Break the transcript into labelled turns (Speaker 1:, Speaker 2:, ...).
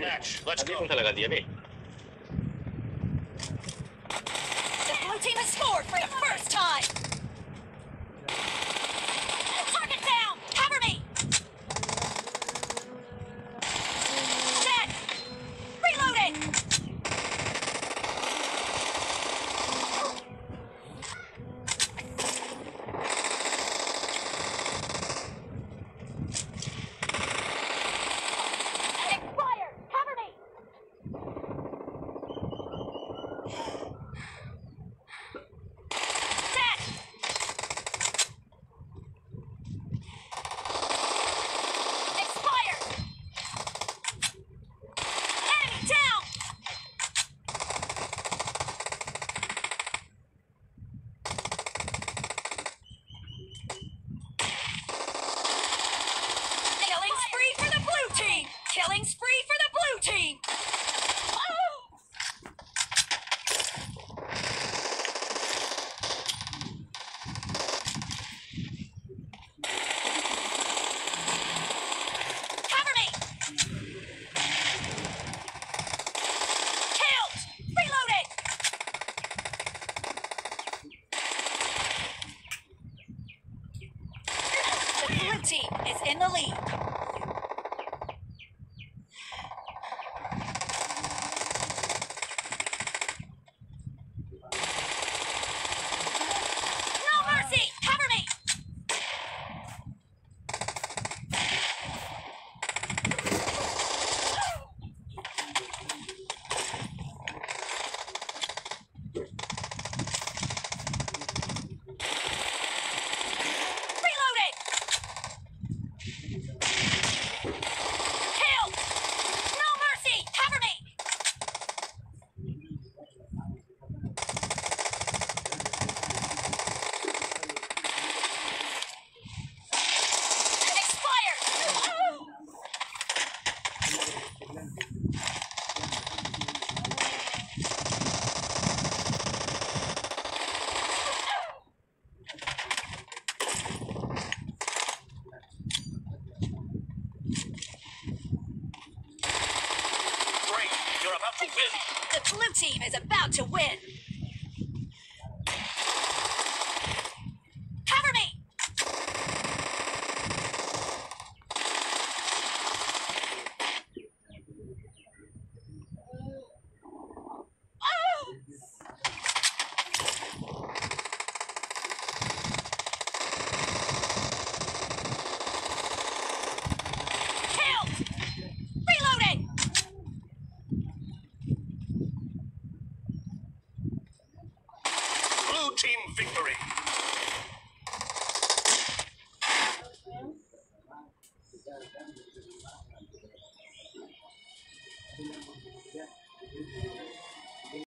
Speaker 1: match. Let's
Speaker 2: Sabi
Speaker 1: go.
Speaker 2: kung talaga diyan eh.
Speaker 3: The blue team has scored for the first time. Target down. Cover me. Dead. Reloading. Expired. Cover me. Dead. Expired. Enemy down. Killing spree for the blue team. Killing spree for the blue team. Oh! Cover me. Killed. Reloading. The blue team is in the lead. No mercy. Cover me. Reloading. Killed. No mercy. Cover me. Expired.
Speaker 1: Great. You're about to win.
Speaker 3: The blue team is about to win. Cover me. Oh! Killed. Reloading.
Speaker 1: Blue team victory.